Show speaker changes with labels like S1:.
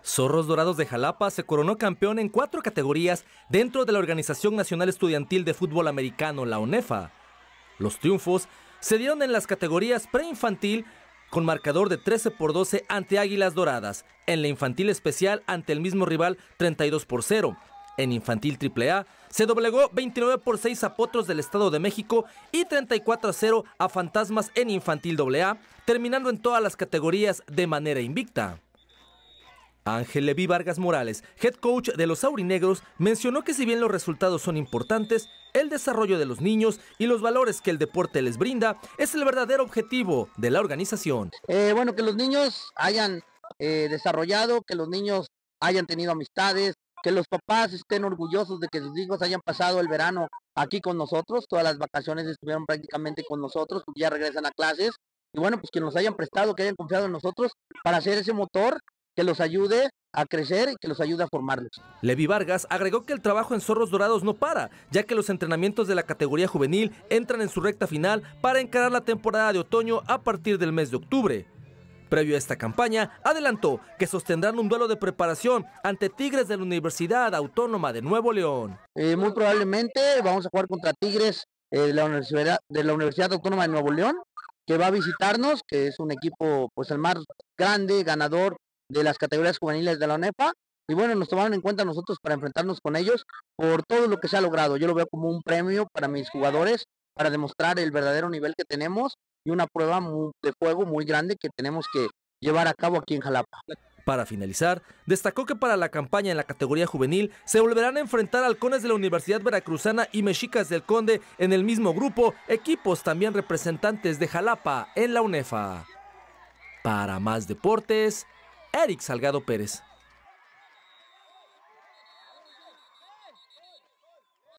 S1: Zorros Dorados de Jalapa se coronó campeón en 4 categorías dentro de la Organización Nacional Estudiantil de Fútbol Americano, la ONEFA. Los triunfos se dieron en las categorías preinfantil con marcador de 13-12 ante Águilas Doradas, en la infantil especial ante el mismo rival 32-0. En infantil AAA se doblegó 29-6 a Potros del Estado de México y 34-0 a Fantasmas en infantil AA, terminando en todas las categorías de manera invicta. Ángel Leví Vargas Morales, head coach de los aurinegros, mencionó que si bien los resultados son importantes, el desarrollo de los niños y los valores que el deporte les brinda es el verdadero objetivo de la organización.
S2: Bueno, que los niños hayan desarrollado, que los niños hayan tenido amistades, que los papás estén orgullosos de que sus hijos hayan pasado el verano aquí con nosotros, todas las vacaciones estuvieron prácticamente con nosotros, ya regresan a clases, y bueno, pues que nos hayan prestado, que hayan confiado en nosotros para hacer ese motor que los ayude a crecer y que los ayude a formarlos.
S1: Leví Vargas agregó que el trabajo en Zorros Dorados no para, ya que los entrenamientos de la categoría juvenil entran en su recta final para encarar la temporada de otoño a partir del mes de octubre. Previo a esta campaña, adelantó que sostendrán un duelo de preparación ante Tigres de la Universidad Autónoma de Nuevo León.
S2: Muy probablemente vamos a jugar contra Tigres de la Universidad Autónoma de Nuevo León, que va a visitarnos, que es un equipo pues el más grande, ganador de las categorías juveniles de la ONEFA, y bueno, nos tomaron en cuenta nosotros para enfrentarnos con ellos por todo lo que se ha logrado. Yo lo veo como un premio para mis jugadores, para demostrar el verdadero nivel que tenemos y una prueba de fuego muy grande que tenemos que llevar a cabo aquí en Jalapa.
S1: Para finalizar, destacó que para la campaña en la categoría juvenil se volverán a enfrentar halcones de la Universidad Veracruzana y mexicas del Conde en el mismo grupo, equipos también representantes de Jalapa en la ONEFA. Para más deportes, Eric Salgado Pérez.